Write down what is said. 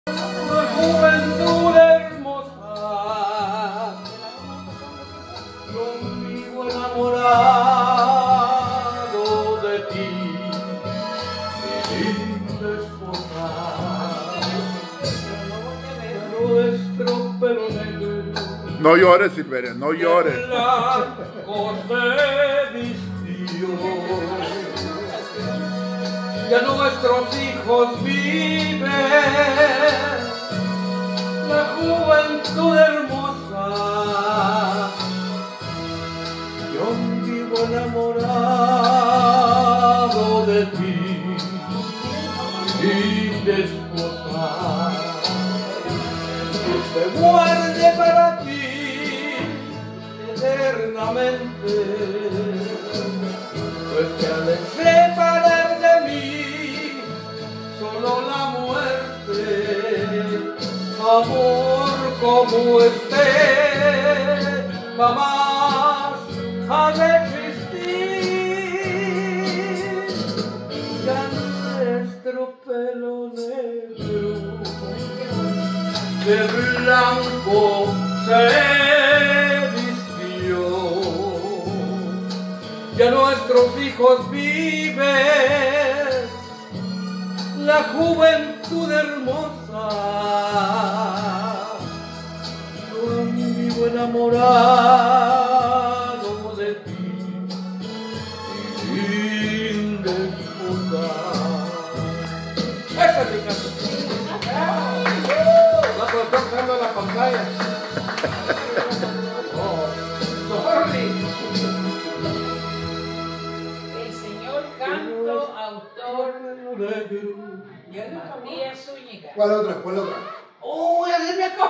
La juventud hermosa, conmigo enamorado de ti, mi linda esposa. Nuestro pelo negro, No llores, Silveria, no llores. blanco se vistió. Ya nuestros hijos viven la juventud hermosa. Yo vivo enamorado de ti y de esposa. Dios te guarde para ti eternamente, pues que al separar de mí solo la muerte, amor como este jamás ha de existir. Ya nuestro pelo negro de blanco se vistió. Ya nuestros hijos viven la juventud hermosa. Yo vivo enamorado de ti, mi linda esposa. Esa es mi canción. La productora está dando la pantalla. El señor canto, autor Matías Zúñiga. ¿Cuál otra? ¿Cuál otra? Oh, voy a hacerme acá.